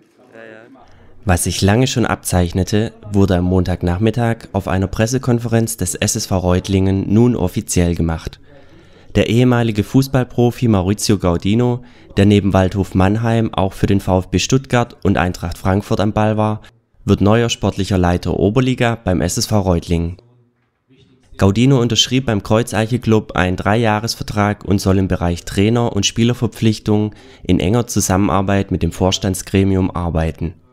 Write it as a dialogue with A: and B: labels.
A: Was sich lange schon abzeichnete, wurde am Montagnachmittag auf einer Pressekonferenz des SSV Reutlingen nun offiziell gemacht. Der ehemalige Fußballprofi Maurizio Gaudino, der neben Waldhof Mannheim auch für den VfB Stuttgart und Eintracht Frankfurt am Ball war, wird neuer sportlicher Leiter Oberliga beim SSV Reutlingen. Gaudino unterschrieb beim Kreuzeiche-Club einen 3-Jahres-Vertrag und soll im Bereich Trainer- und Spielerverpflichtungen in enger Zusammenarbeit mit dem Vorstandsgremium arbeiten